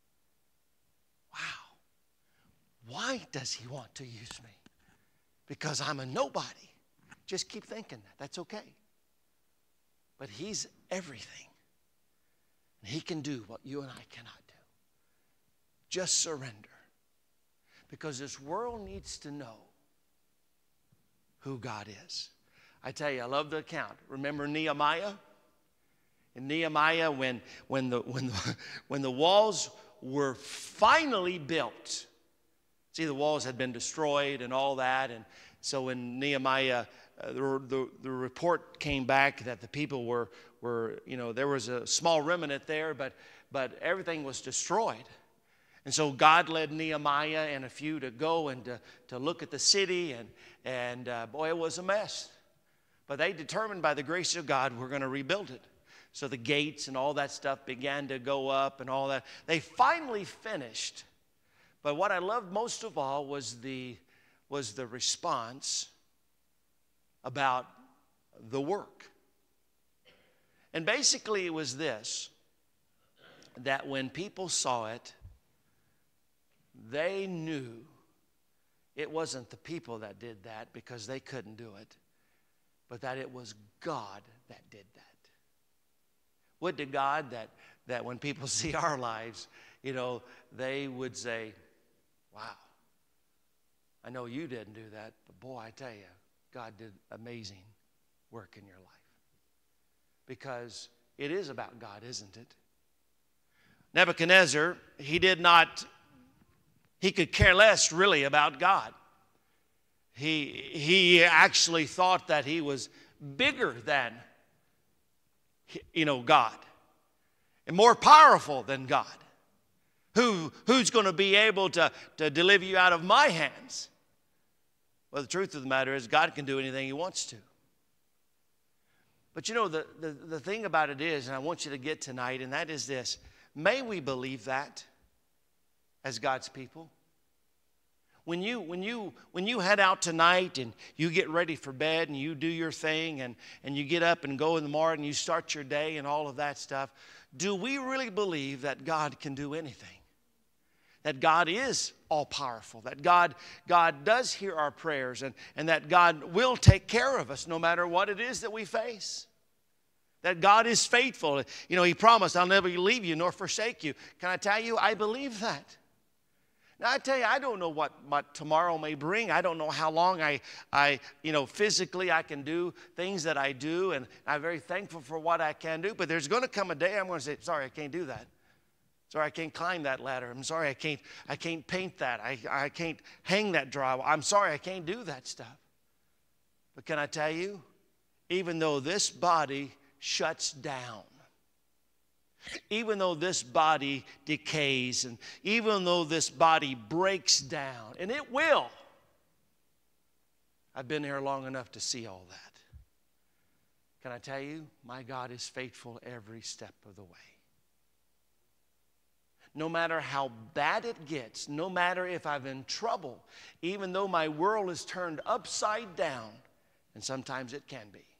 Wow. Why does he want to use me? Because I'm a nobody. Just keep thinking that. That's okay. But he's everything. And he can do what you and I cannot do. Just surrender. Because this world needs to know who God is. I tell you, I love the account. Remember Nehemiah? In Nehemiah, when the walls were finally built, See, the walls had been destroyed and all that. And so when Nehemiah, the report came back that the people were, there was a small remnant there, but everything was destroyed. And so God led Nehemiah and a few to go and to look at the city. And boy, it was a mess. But they determined by the grace of God, we're going to rebuild it. So the gates and all that stuff began to go up and all that. They finally finished. But what I loved most of all was the response about the work. And basically it was this, that when people saw it, they knew it wasn't the people that did that because they couldn't do it, but that it was God that did that. Would to God that when people see our lives, they would say, wow, I know you didn't do that, but boy, I tell you, God did amazing work in your life. Because it is about God, isn't it? Nebuchadnezzar, he could care less really about God. He actually thought that he was bigger than, God, and more powerful than God. Who's going to be able to deliver you out of my hands? Well, the truth of the matter is God can do anything he wants to. But the thing about it is, and I want you to get tonight, and that is this: may we believe that as God's people. When you head out tonight and you get ready for bed and you do your thing and you get up and go in the morning and you start your day and all of that stuff, do we really believe that God can do anything? That God is all-powerful, that God does hear our prayers, and that God will take care of us no matter what it is that we face. That God is faithful. He promised, I'll never leave you nor forsake you. Can I tell you, I believe that. Now, I tell you, I don't know what tomorrow may bring. I don't know how long I physically I can do things that I do, and I'm very thankful for what I can do. But there's going to come a day I'm going to say, sorry, I can't do that. Sorry, I can't climb that ladder. I'm sorry, I can't paint that. I can't hang that drywall. I'm sorry, I can't do that stuff. But can I tell you, even though this body shuts down, even though this body decays, and even though this body breaks down, and it will, I've been here long enough to see all that. Can I tell you, my God is faithful every step of the way. No matter how bad it gets, no matter if I'm in trouble, even though my world is turned upside down, and sometimes it can be,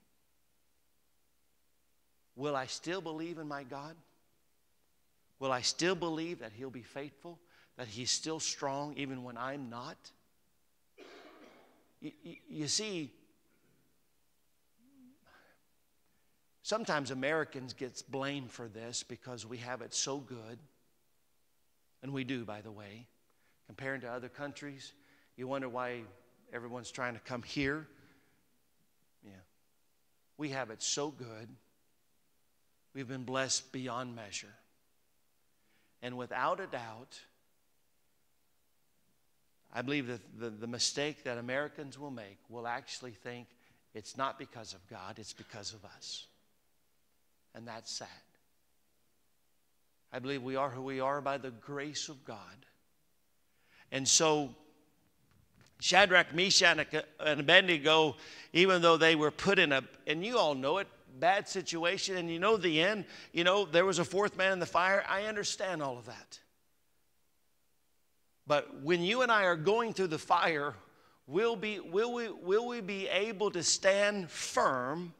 will I still believe in my God? Will I still believe that He'll be faithful, that He's still strong even when I'm not? You see, sometimes Americans get blamed for this because we have it so good. And we do, by the way. Comparing to other countries, you wonder why everyone's trying to come here. Yeah. We have it so good. We've been blessed beyond measure. And without a doubt, I believe that the mistake that Americans will make will actually think it's not because of God, it's because of us. And that's sad. I believe we are who we are by the grace of God. And so, Shadrach, Meshach, and Abednego, even though they were put in and you all know it, bad situation, and the end, there was a fourth man in the fire. I understand all of that. But when you and I are going through the fire, will we be able to stand firm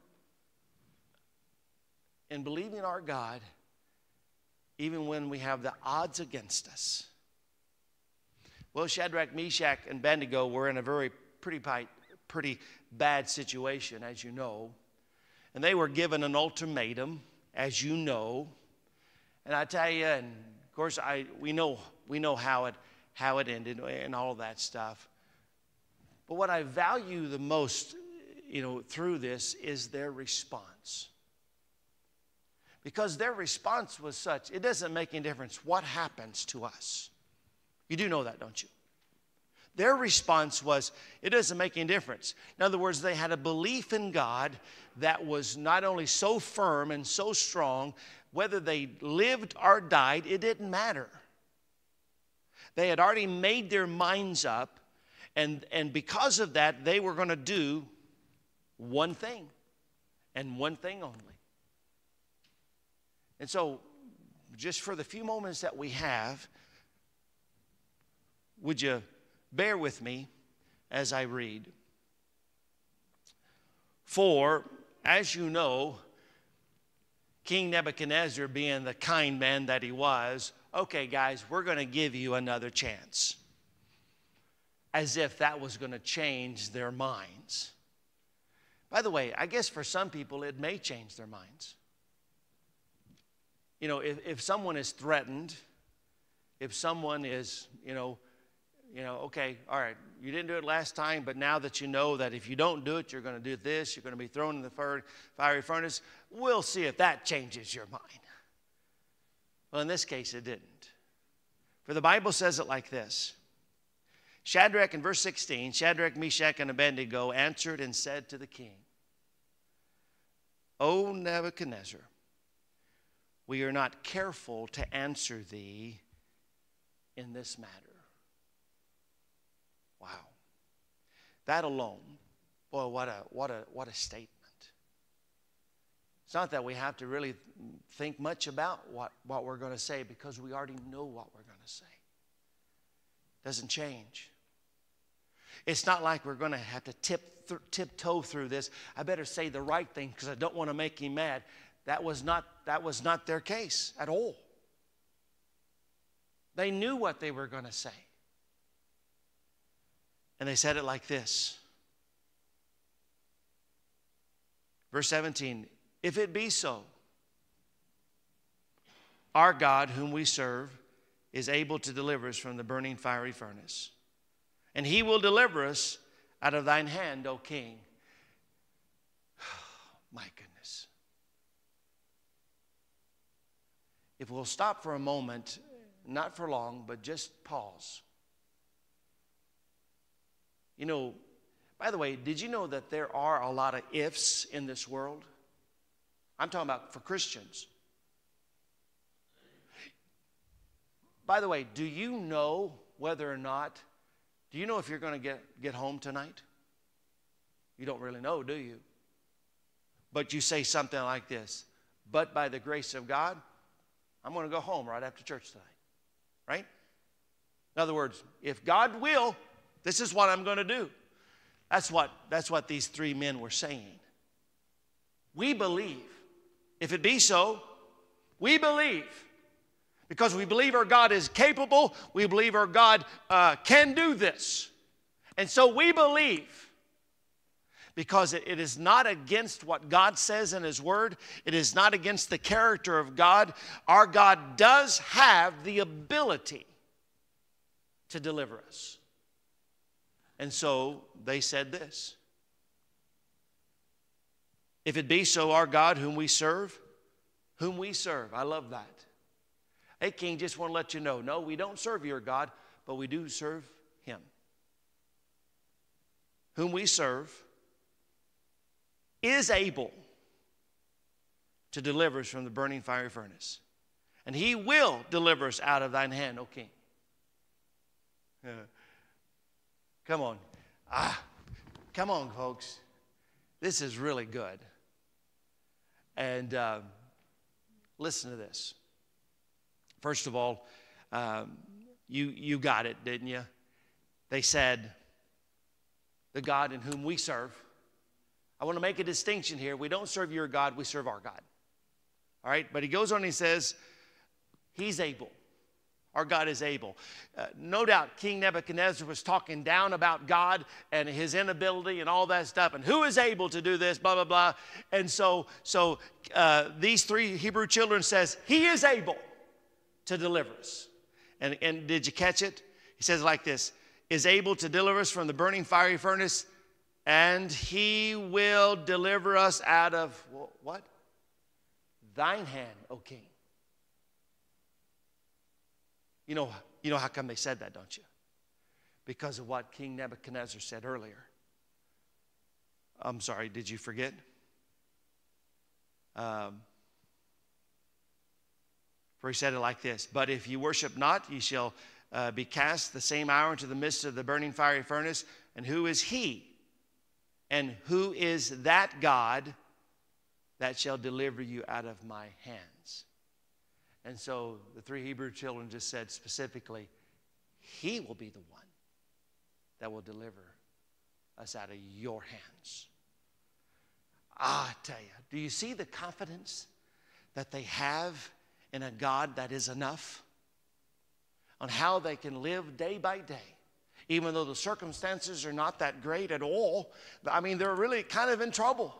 in believing our God even when we have the odds against us? Well, Shadrach, Meshach, and Abednego were in a pretty bad situation, as you know. And they were given an ultimatum, as you know. And I tell you, and of course, we know how it ended and all of that stuff. But what I value the most, through this is their response. Because their response was such, it doesn't make any difference what happens to us. You do know that, don't you? Their response was, it doesn't make any difference. In other words, they had a belief in God that was not only so firm and so strong, whether they lived or died, it didn't matter. They had already made their minds up, and because of that, they were going to do one thing, and one thing only. And so, just for the few moments that we have, would you bear with me as I read? For, as you know, King Nebuchadnezzar, being the kind man that he was, okay, guys, we're going to give you another chance. As if that was going to change their minds. By the way, I guess for some people it may change their minds. You know, if someone is threatened, if someone is, okay, all right, you didn't do it last time, but now that you know that if you don't do it, you're going to do this, you're going to be thrown in the fiery furnace, we'll see if that changes your mind. Well, in this case, it didn't. For the Bible says it like this. Shadrach, in verse 16, Shadrach, Meshach, and Abednego answered and said to the king, O Nebuchadnezzar, we are not careful to answer thee in this matter. Wow. That alone, boy, what a statement. It's not that we have to really think much about what we're going to say, because we already know what we're going to say. It doesn't change. It's not like we're going to have to tiptoe through this. I better say the right thing because I don't want to make him mad. That was not their case at all. They knew what they were going to say. And they said it like this. Verse 17, if it be so, our God whom we serve is able to deliver us from the burning fiery furnace. And he will deliver us out of thine hand, O king. My goodness. If we'll stop for a moment, not for long, but just pause. You know, by the way, did you know that there are a lot of ifs in this world? I'm talking about for Christians. By the way, do you know whether or not, do you know if you're going to get home tonight? You don't really know, do you? But you say something like this, but by the grace of God, I'm going to go home right after church tonight. Right? In other words, if God will, this is what I'm going to do. That's what these three men were saying. We believe. If it be so, we believe. Because we believe our God is capable. We believe our God can do this. And so we believe. Because it is not against what God says in His Word. It is not against the character of God. Our God does have the ability to deliver us. And so they said this. If it be so, our God whom we serve. I love that. Hey, King, just want to let you know, no, we don't serve your God, but we do serve Him. Whom we serve is able to deliver us from the burning fiery furnace. And He will deliver us out of thine hand, O King. Come on. Come on, folks. This is really good. And listen to this. First of all, you got it, didn't you? They said, the God in whom we serve. I want to make a distinction here. We don't serve your God, we serve our God. All right? But he goes on and he says, He's able. Our God is able. No doubt King Nebuchadnezzar was talking down about God and his inability and all that stuff. And who is able to do this, blah, blah, blah. And so these three Hebrew children says, He is able to deliver us. And did you catch it? He says like this, is able to deliver us from the burning fiery furnace, and He will deliver us out of, what? Thine hand, O King. You know how come they said that, don't you? because of what King Nebuchadnezzar said earlier. I'm sorry, did you forget? For he said it like this, but if you worship not, ye shall be cast the same hour into the midst of the burning fiery furnace. And who is he? And who is that God that shall deliver you out of my hands? And so the 3 Hebrew children just said specifically, he will be the one that will deliver us out of your hands. I tell you, do you see the confidence that they have in a God that is enough? On how they can live day by day, even though the circumstances are not that great at all. I mean, they're really kind of in trouble.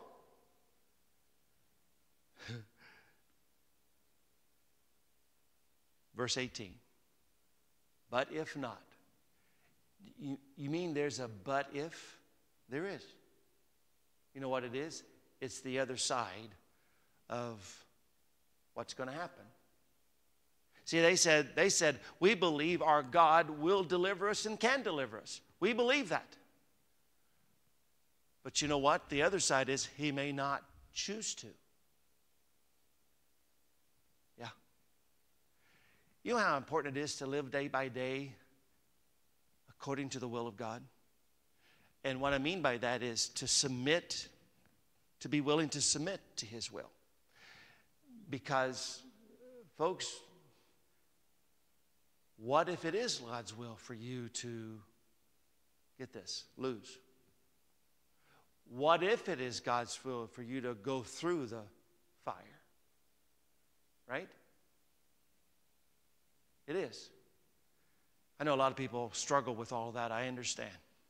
Verse 18. But if not. You mean there's a but if? There is. You know what it is? It's the other side of what's going to happen. See, they said, we believe our God will deliver us and can deliver us. We believe that. But you know what? The other side is he may not choose to. Yeah. You know how important it is to live day by day according to the will of God? And what I mean by that is to submit, to be willing to submit to his will. Because, folks, what if it is God's will for you to, get this, lose? What if it is God's will for you to go through the fire? Right? It is. I know a lot of people struggle with all that. I understand.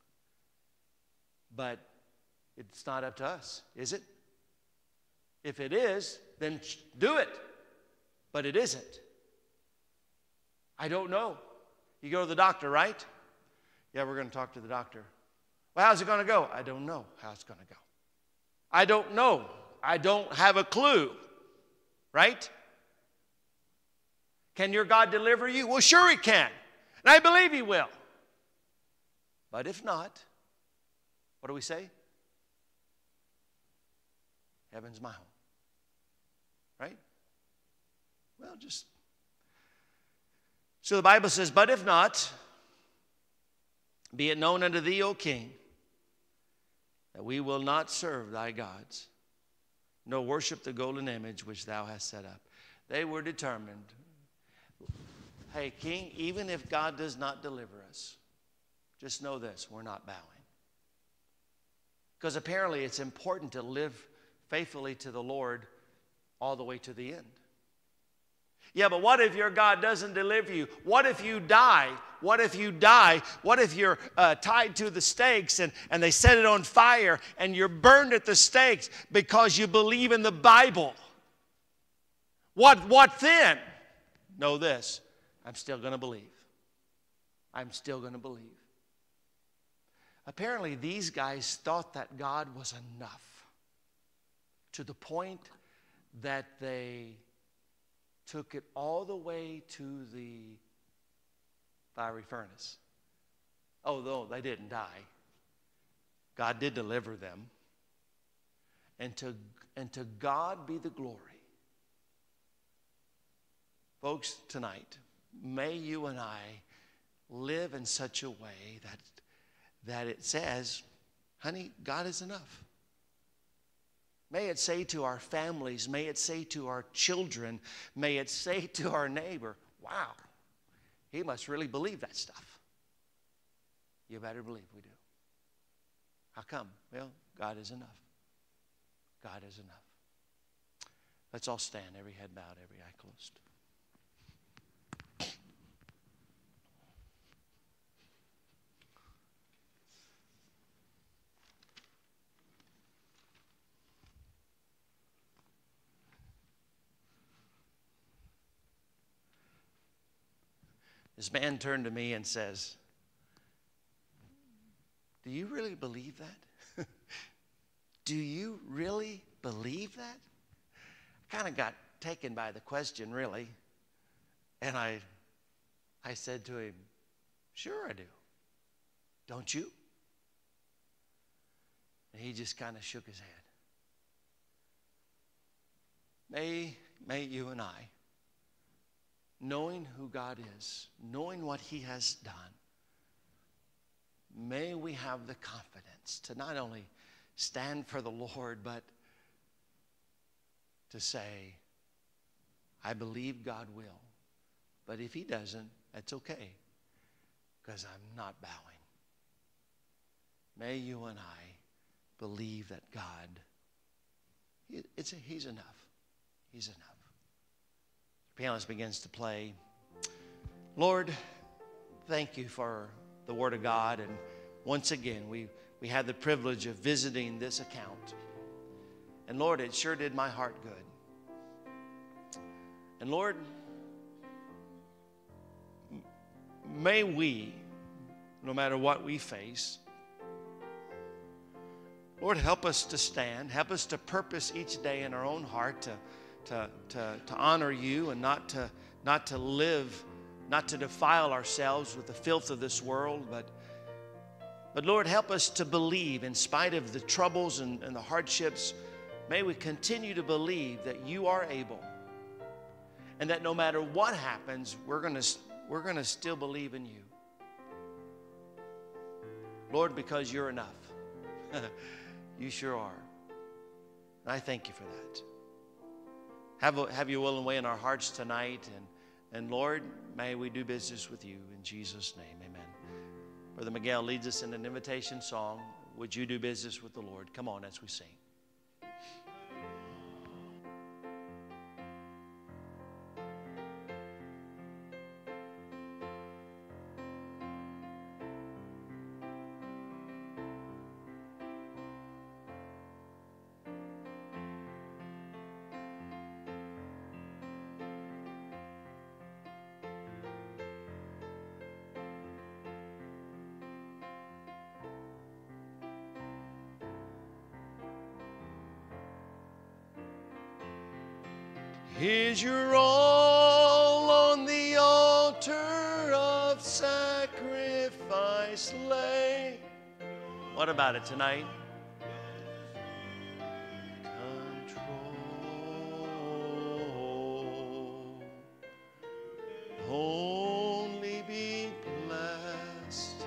But it's not up to us, is it? If it is, then do it. But it isn't. I don't know. You go to the doctor, right? Yeah, we're going to talk to the doctor. Well, how's it going to go? I don't know how it's going to go. I don't know. I don't have a clue. Right? Can your God deliver you? Well, sure he can. And I believe he will. But if not, what do we say? Heaven's my home. Right? Well, just... So the Bible says, but if not, be it known unto thee, O king, that we will not serve thy gods, nor worship the golden image which thou hast set up. They were determined. Hey, king, even if God does not deliver us, just know this, we're not bowing. Because apparently it's important to live faithfully to the Lord all the way to the end. Yeah, but what if your God doesn't deliver you? What if you die? What if you die? What if you're tied to the stakes and they set it on fire and you're burned at the stakes because you believe in the Bible? What then? Know this, I'm still going to believe. I'm still going to believe. Apparently these guys thought that God was enough to the point that they took it all the way to the fiery furnace. Although they didn't die, God did deliver them. And to God be the glory. Folks, tonight, may you and I live in such a way that it says, honey, God is enough. May it say to our families, may it say to our children, may it say to our neighbor, wow, he must really believe that stuff. You better believe we do. How come? Well, God is enough. God is enough. Let's all stand, every head bowed, every eye closed. This man turned to me and says, do you really believe that? Do you really believe that? I kind of got taken by the question, really. And I said to him, sure I do. Don't you? And he just kind of shook his head. May you and I, knowing who God is, knowing what he has done, may we have the confidence to not only stand for the Lord, but to say, I believe God will. But if he doesn't, that's okay, because I'm not bowing. May you and I believe that God, he's enough. He's enough. The pianist begins to play. Lord, thank you for the Word of God. And once again, we had the privilege of visiting this account. And Lord, it sure did my heart good. And Lord, may we, no matter what we face, Lord, help us to stand. Help us to purpose each day in our own heart to honor you and not to live, not to defile ourselves with the filth of this world. But Lord, help us to believe in spite of the troubles and the hardships. May we continue to believe that you are able, and that no matter what happens, we're going to still believe in you. Lord, because you're enough. You sure are. And I thank you for that. Have your will and way in our hearts tonight. And Lord, may we do business with you. In Jesus' name, amen. Brother Miguel leads us in an invitation song. Would you do business with the Lord? Come on as we sing. Is your all on the altar of sacrifice lay? What about it tonight? Control. Only be blessed.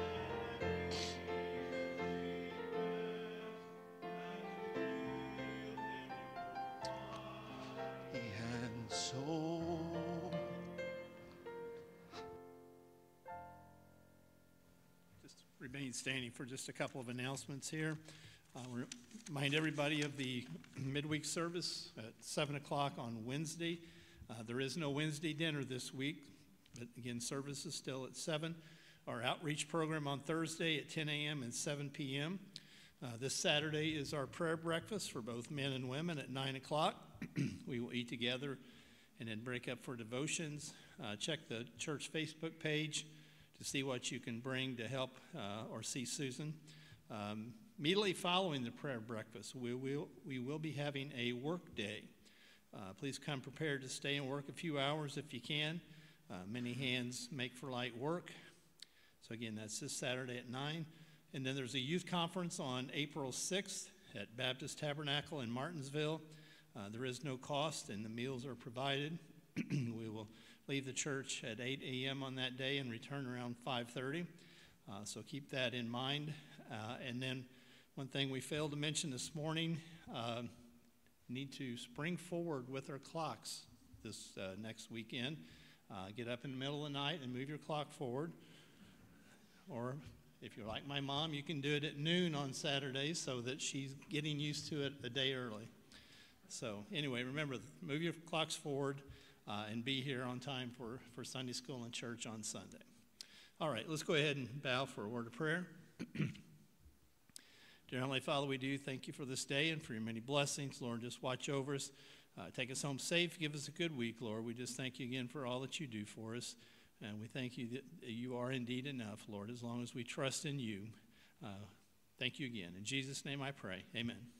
Remain standing for just a couple of announcements here. Remind everybody of the midweek service at 7 o'clock on Wednesday. There is no Wednesday dinner this week, but again, service is still at 7. Our outreach program on Thursday at 10 a.m. and 7 p.m. This Saturday is our prayer breakfast for both men and women at 9 o'clock. We will eat together and then break up for devotions. Check the church Facebook page to see what you can bring to help or see Susan. Immediately following the prayer breakfast, we will be having a work day. Please come prepared to stay and work a few hours if you can. Many hands make for light work. So again, that's this Saturday at 9. And then there's a youth conference on April 6th at Baptist Tabernacle in Martinsville. There is no cost and the meals are provided. We will leave the church at 8 a.m. on that day and return around 5:30. So keep that in mind. And then one thing we failed to mention this morning, need to spring forward with our clocks this next weekend. Get up in the middle of the night and move your clock forward. Or if you're like my mom, you can do it at noon on Saturdays so that she's getting used to it a day early. So anyway, remember, move your clocks forward and be here on time for Sunday school and church on Sunday. All right, let's go ahead and bow for a word of prayer. Dear Heavenly Father, we do thank you for this day and for your many blessings. Lord, just watch over us. Take us home safe. Give us a good week, Lord. We just thank you again for all that you do for us. And we thank you that you are indeed enough, Lord, as long as we trust in you. Thank you again. In Jesus' name I pray. Amen.